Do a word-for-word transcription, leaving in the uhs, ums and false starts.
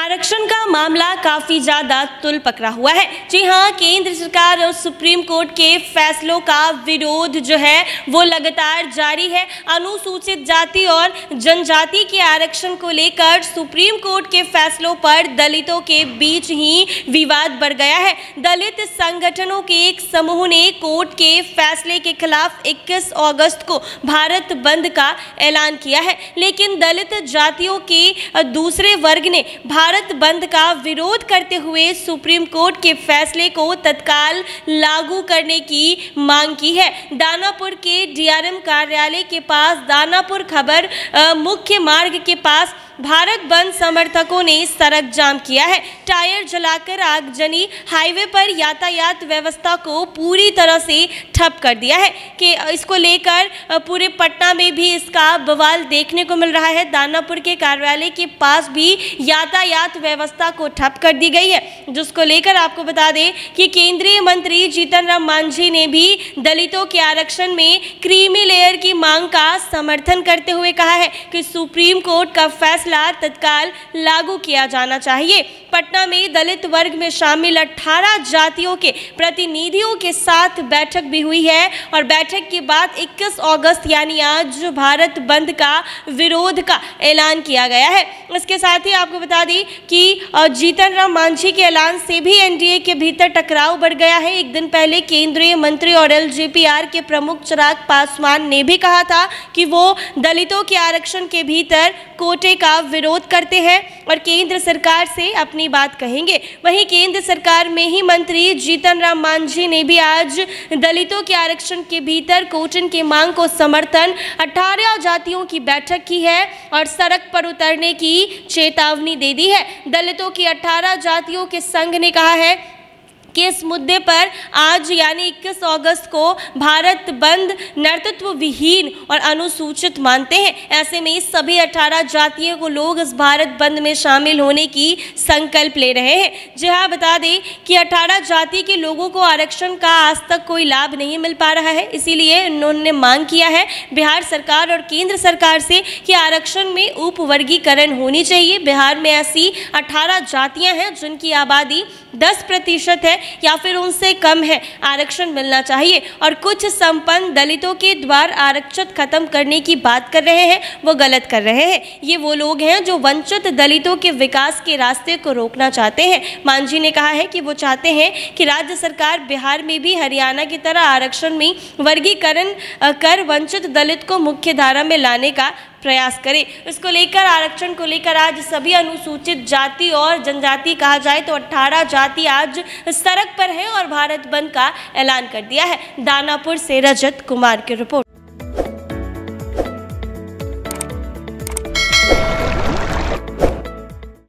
आरक्षण का मामला काफी ज्यादा तुल पकड़ा हुआ है। जी हाँ, केंद्र सरकार और सुप्रीम कोर्ट के फैसलों का विरोध जो है वो लगातार जारी है। अनुसूचित जाति और जनजाति के आरक्षण को लेकर सुप्रीम कोर्ट के फैसलों पर दलितों के बीच ही विवाद बढ़ गया है। दलित संगठनों के एक समूह ने कोर्ट के फैसले के खिलाफ इक्कीस अगस्त को भारत बंद का ऐलान किया है, लेकिन दलित जातियों के दूसरे वर्ग ने भारत बंद का विरोध करते हुए सुप्रीम कोर्ट के फैसले को तत्काल लागू करने की मांग की है। दानापुर के डीआरएम कार्यालय के पास दानापुर खबर मुख्य मार्ग के पास भारत बंद समर्थकों ने सड़क जाम किया है। टायर जलाकर आगजनी, हाईवे पर यातायात व्यवस्था को पूरी तरह से ठप कर दिया है कि इसको लेकर पूरे पटना में भी इसका बवाल देखने को मिल रहा है। दानापुर के कार्यालय के पास भी यातायात व्यवस्था को ठप कर दी गई है, जिसको लेकर आपको बता दें कि केंद्रीय मंत्री जीतन राम मांझी ने भी दलितों के आरक्षण में क्रीमी लेयर की मांग का समर्थन करते हुए कहा है कि सुप्रीम कोर्ट का फैसला तत्काल लागू किया जाना चाहिए। पटना में दलित वर्ग में शामिल अठारह जातियों के प्रतिनिधियों के साथ बैठक भी हुई है और बैठक के बाद इक्कीस अगस्त यानी आज भारत बंद का विरोध का ऐलान किया गया है। इसके साथ ही आपको बता दें कि जीतन राम मांझी के ऐलान से भी एनडीए के भीतर टकराव बढ़ गया है। एक दिन पहले केंद्रीय मंत्री और एलजेपीआर के प्रमुख चिराग पासवान ने भी कहा था कि वो दलितों के आरक्षण के भीतर कोटे का विरोध करते हैं और केंद्र सरकार से अपनी बात कहेंगे। वहीं केंद्र सरकार में ही मंत्री जीतन राम मांझी ने भी आज दलितों के आरक्षण के भीतर कोटे की मांग को समर्थन अठारह जातियों की बैठक की है और सड़क पर उतरने की चेतावनी दे दी है। दलितों की अठारह जातियों के संघ ने कहा है कि इस मुद्दे पर आज यानी इक्कीस अगस्त को भारत बंद नेतृत्व विहीन और अनुसूचित मानते हैं। ऐसे में सभी अठारह जातियों को लोग इस भारत बंद में शामिल होने की संकल्प ले रहे हैं। जी हाँ, बता दें कि अठारह जाति के लोगों को आरक्षण का आज तक कोई लाभ नहीं मिल पा रहा है, इसीलिए उन्होंने मांग किया है बिहार सरकार और केंद्र सरकार से कि आरक्षण में उपवर्गीकरण होनी चाहिए। बिहार में ऐसी अठारह जातियाँ हैं जिनकी आबादी दस प्रतिशत है या फिर उनसे कम है, आरक्षण मिलना चाहिए और कुछ संपन्न दलितों के द्वार आरक्षित खत्म करने की बात कर रहे हैं, वो गलत कर रहे हैं। ये वो लोग हैं जो वंचित दलितों के विकास के रास्ते को रोकना चाहते हैं। मांझी ने कहा है कि वो चाहते हैं कि राज्य सरकार बिहार में भी हरियाणा की तरह आरक्षण में वर्गीकरण कर वंचित दलित को मुख्य धारा में लाने का प्रयास करें। इसको लेकर आरक्षण को लेकर आज सभी अनुसूचित जाति और जनजाति कहा जाए तो अठारह जाति आज सड़क पर है और भारत बंद का ऐलान कर दिया है। दानापुर से रजत कुमार की रिपोर्ट।